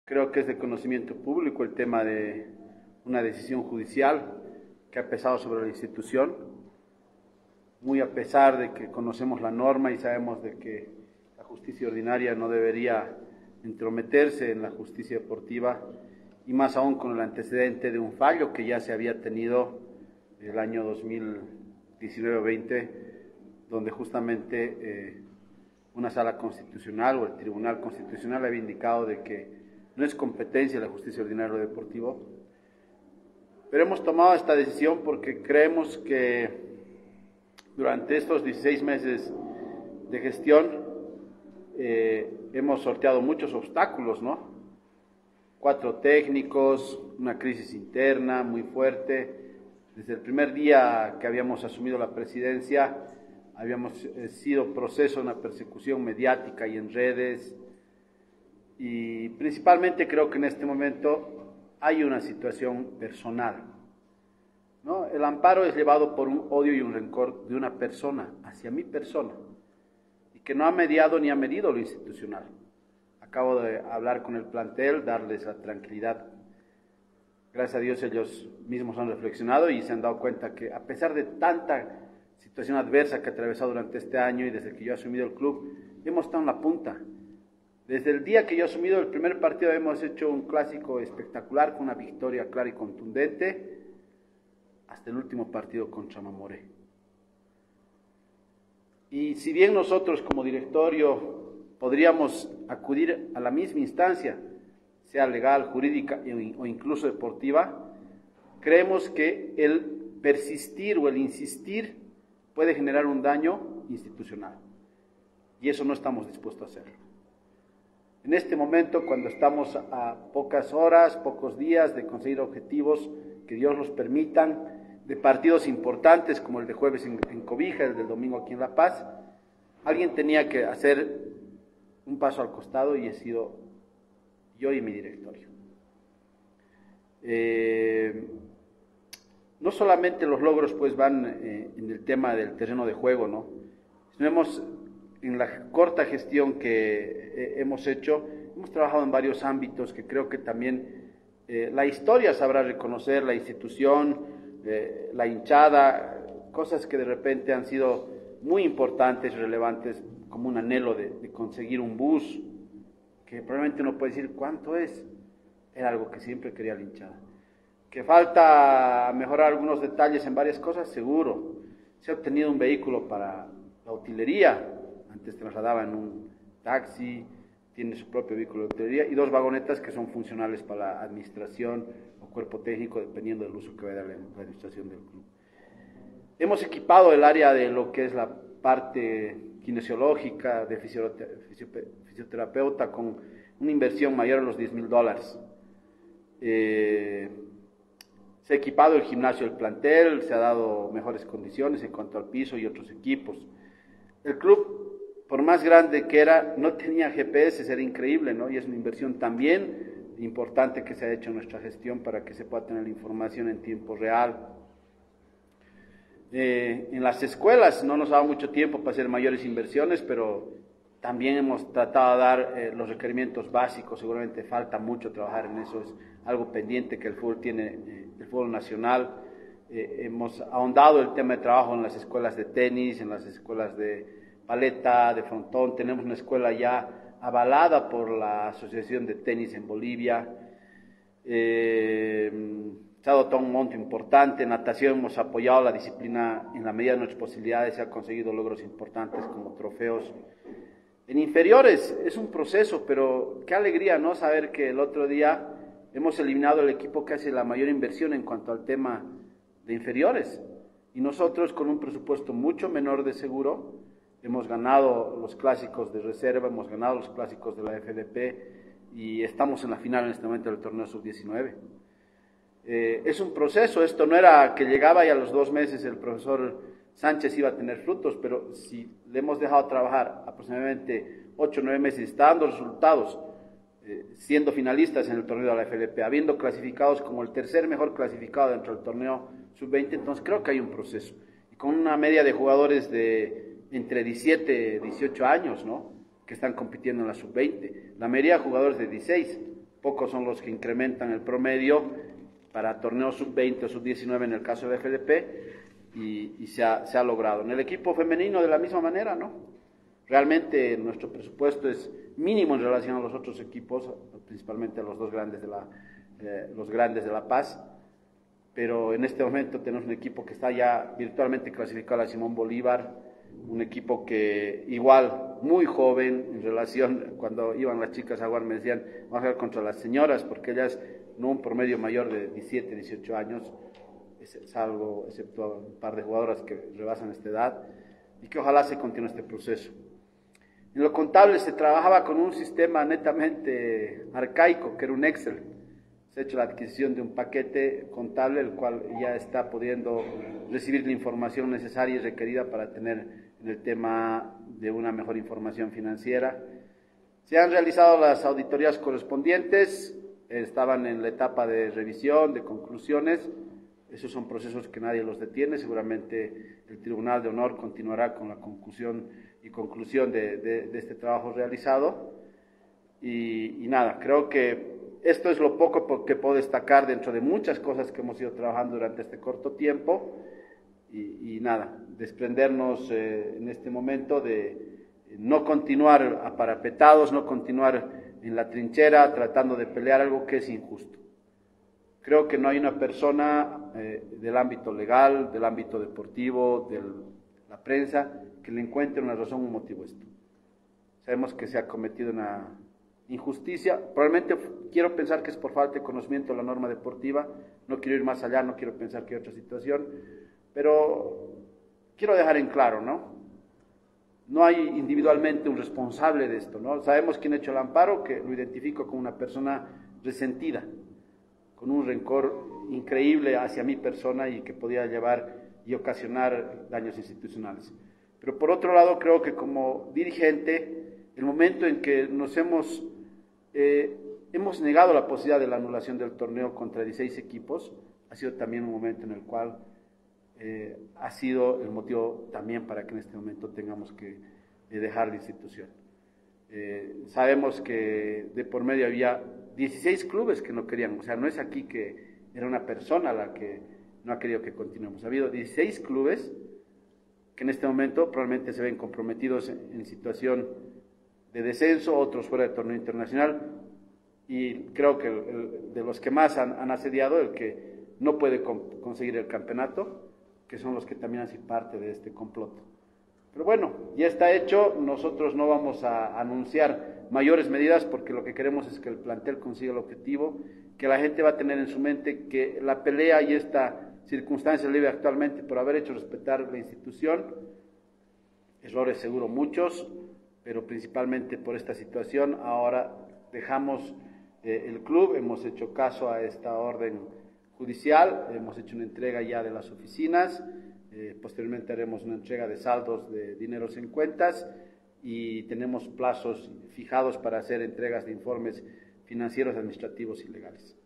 Creo que es de conocimiento público el tema de una decisión judicial que ha pesado sobre la institución, muy a pesar de que conocemos la norma y sabemos de que la justicia ordinaria no debería entrometerse en la justicia deportiva, y más aún con el antecedente de un fallo que ya se había tenido el año 2019-20, donde justamente una sala constitucional o el Tribunal Constitucional había indicado de que no es competencia de la justicia ordinaria lo deportivo. Pero hemos tomado esta decisión porque creemos que durante estos 16 meses de gestión hemos sorteado muchos obstáculos, ¿no? 4 técnicos, una crisis interna muy fuerte. Desde el primer día que habíamos asumido la presidencia, habíamos sido proceso de una persecución mediática y en redes, y principalmente creo que en este momento hay una situación personal, ¿no? El amparo es llevado por un odio y un rencor de una persona hacia mi persona, y que no ha mediado ni ha medido lo institucional. Acabo de hablar con el plantel, darles la tranquilidad. Gracias a Dios ellos mismos han reflexionado y se han dado cuenta que a pesar de tanta situación adversa que ha atravesado durante este año y desde que yo he asumido el club, hemos estado en la punta. Desde el día que yo he asumido el primer partido hemos hecho un clásico espectacular con una victoria clara y contundente hasta el último partido contra Mamoré. Y si bien nosotros como directorio podríamos acudir a la misma instancia, sea legal, jurídica o incluso deportiva, creemos que el persistir o el insistir puede generar un daño institucional, y eso no estamos dispuestos a hacerlo. En este momento, cuando estamos a pocas horas, pocos días de conseguir objetivos que Dios los permitan, de partidos importantes como el de jueves en Cobija, el del domingo aquí en La Paz, alguien tenía que hacer un paso al costado y he sido yo y mi directorio. No solamente los logros pues van en el tema del terreno de juego, ¿no? Sino en la corta gestión que hemos hecho, hemos trabajado en varios ámbitos que creo que también la historia sabrá reconocer, la institución, la hinchada, cosas que de repente han sido muy importantes, relevantes, como un anhelo de conseguir un bus, que probablemente uno puede decir cuánto es, era algo que siempre quería la hinchada. Que falta mejorar algunos detalles en varias cosas, seguro. Se ha obtenido un vehículo para la utilería, antes trasladaba en un taxi, tiene su propio vehículo de utilería, y 2 vagonetas que son funcionales para la administración o cuerpo técnico, dependiendo del uso que vaya a dar la administración del club. Hemos equipado el área de lo que es la parte kinesiológica, de fisioterapeuta, con una inversión mayor a los $10,000. Se ha equipado el gimnasio del plantel, se ha dado mejores condiciones en cuanto al piso y otros equipos. El club, por más grande que era, no tenía GPS, era increíble, ¿no? Y es una inversión también importante que se ha hecho en nuestra gestión para que se pueda tener la información en tiempo real. En las escuelas no nos ha dado mucho tiempo para hacer mayores inversiones, pero también hemos tratado de dar los requerimientos básicos. Seguramente falta mucho trabajar en eso, es algo pendiente que el fútbol tiene, el fútbol nacional. Hemos ahondado el tema de trabajo en las escuelas de tenis, en las escuelas de paleta, de frontón. Tenemos una escuela ya avalada por la Asociación de Tenis en Bolivia. Se ha dado un monto importante. En natación hemos apoyado la disciplina en la medida de nuestras posibilidades, se han conseguido logros importantes como trofeos. En inferiores es un proceso, pero qué alegría, ¿no? Saber que el otro día hemos eliminado el equipo que hace la mayor inversión en cuanto al tema de inferiores, y nosotros con un presupuesto mucho menor de seguro hemos ganado los clásicos de reserva, hemos ganado los clásicos de la FDP y estamos en la final en este momento del torneo sub-19. Es un proceso, esto no era que llegaba y a los 2 meses el profesor Sánchez iba a tener frutos, pero si le hemos dejado trabajar aproximadamente 8 o 9 meses, está dando resultados, siendo finalistas en el torneo de la FLP, habiendo clasificados como el tercer mejor clasificado dentro del torneo sub-20, entonces creo que hay un proceso. Y con una media de jugadores de entre 17 y 18 años, ¿no?, que están compitiendo en la sub-20, la mayoría de jugadores de 16, pocos son los que incrementan el promedio para torneos sub-20 o sub-19 en el caso de FDP, y se ha logrado. En el equipo femenino de la misma manera, ¿no? Realmente nuestro presupuesto es mínimo en relación a los otros equipos, principalmente a los dos grandes los grandes de La Paz, pero en este momento tenemos un equipo que está ya virtualmente clasificado a la Simón Bolívar, un equipo que igual, muy joven en relación, cuando iban las chicas a jugar me decían, vamos a jugar contra las señoras, porque ellas no un promedio mayor de 17, 18 años, salvo, excepto un par de jugadoras que rebasan esta edad, y que ojalá se continúe este proceso. En lo contable se trabajaba con un sistema netamente arcaico, que era un Excel. Se ha hecho la adquisición de un paquete contable, el cual ya está pudiendo recibir la información necesaria y requerida para tener en el tema de una mejor información financiera. Se han realizado las auditorías correspondientes, estaban en la etapa de revisión, de conclusiones. Esos son procesos que nadie los detiene. Seguramente el Tribunal de Honor continuará con la conclusión de este trabajo realizado. Y nada, creo que esto es lo poco que puedo destacar dentro de muchas cosas que hemos ido trabajando durante este corto tiempo. Y nada, desprendernos en este momento de no continuar aparapetados, no continuar en la trinchera tratando de pelear algo que es injusto. Creo que no hay una persona del ámbito legal, del ámbito deportivo, de la prensa, que le encuentre una razón o un motivo a esto. Sabemos que se ha cometido una injusticia, probablemente quiero pensar que es por falta de conocimiento de la norma deportiva, no quiero ir más allá, no quiero pensar que hay otra situación, pero quiero dejar en claro, ¿no? No hay individualmente un responsable de esto, ¿no? Sabemos quién ha hecho el amparo, que lo identifico como una persona resentida, con un rencor increíble hacia mi persona y que podía llevar y ocasionar daños institucionales. Pero por otro lado, creo que como dirigente, el momento en que nos hemos negado la posibilidad de la anulación del torneo contra 16 equipos, ha sido también un momento en el cual ha sido el motivo también para que en este momento tengamos que dejar la institución. Sabemos que de por medio había 16 clubes que no querían, o sea, no es aquí que era una persona la que no ha querido que continuemos. Ha habido 16 clubes que en este momento probablemente se ven comprometidos en situación de descenso, otros fuera de torneo internacional, y creo que de los que más han asediado, el que no puede conseguir el campeonato, que son los que también hacen parte de este complot. Pero bueno, ya está hecho, nosotros no vamos a anunciar mayores medidas porque lo que queremos es que el plantel consiga el objetivo, que la gente va a tener en su mente que la pelea y esta circunstancia se vive actualmente por haber hecho respetar la institución, errores seguro muchos, pero principalmente por esta situación. Ahora dejamos el club, hemos hecho caso a esta orden judicial, hemos hecho una entrega ya de las oficinas, posteriormente haremos una entrega de saldos de dineros en cuentas y tenemos plazos fijados para hacer entregas de informes financieros, administrativos y legales.